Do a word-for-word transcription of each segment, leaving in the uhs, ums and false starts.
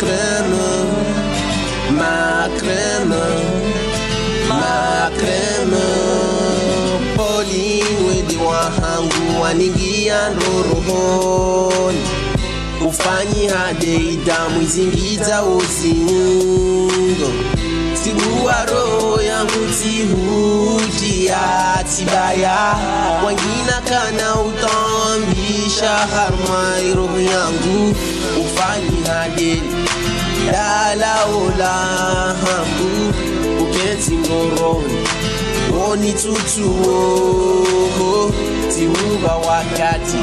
crème, ma crème, ma crème. Pauline wedi wahangu waningia rohoni, ufanyi hade damu izingiza uzingo. Tibua roho yangu tihudia tibaya, wangina kana utambisha harmai roho yangu. Ufanyi hade dala ola hambu, uketi ngoroni oni tutu oh, timuba wakati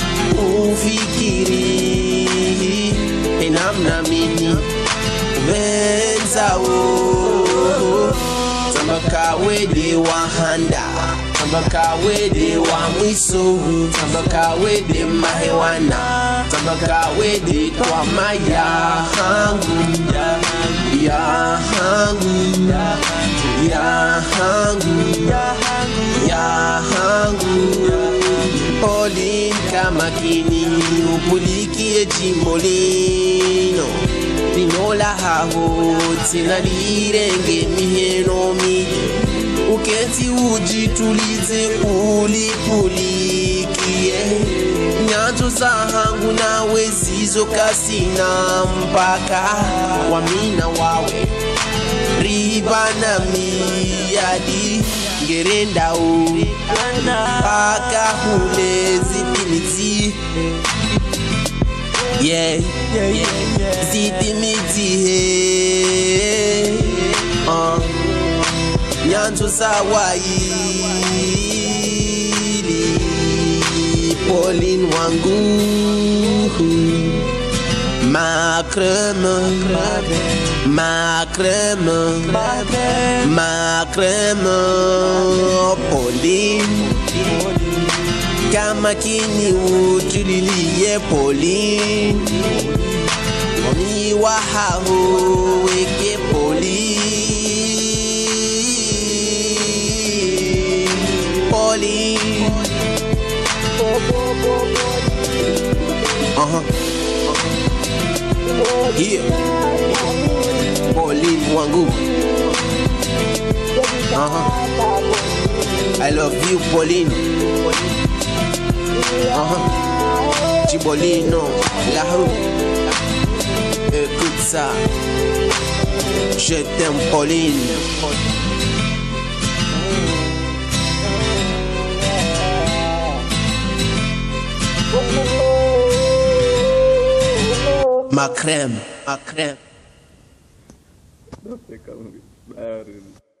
ufikiri enamna mini umenza oh, tambaka wede wahanda, tambaka wede wa mwiso, tambaka wede mahewana, tambaka wede kwa maya hangu, ya hangu, ya hangu, ya hangu. Pauline kama kini upulikie jimolino, linola haho tina lirenge miheno mide. Uketi ujitulize ulipulikie, nyanzo za hangu nawe zizo kasina mpaka. Wamina wawe riba na miyadi gerenda u paka hule zipimiti, yeah, zipimiti he uh. Nyanzo sawaili Pauline wangu, ma crème, ma crème, ma crème. Pauline kama kini utulilie Pauline, mi wahaho weke Pauline, Pauline. Uh-huh. Yeah, Pauline wangu. Uh-huh. I love you, Pauline. Uh-huh. Chibolino, Lahou. Écoute ça. Je t'aime, Pauline. Ma crème, ma crème.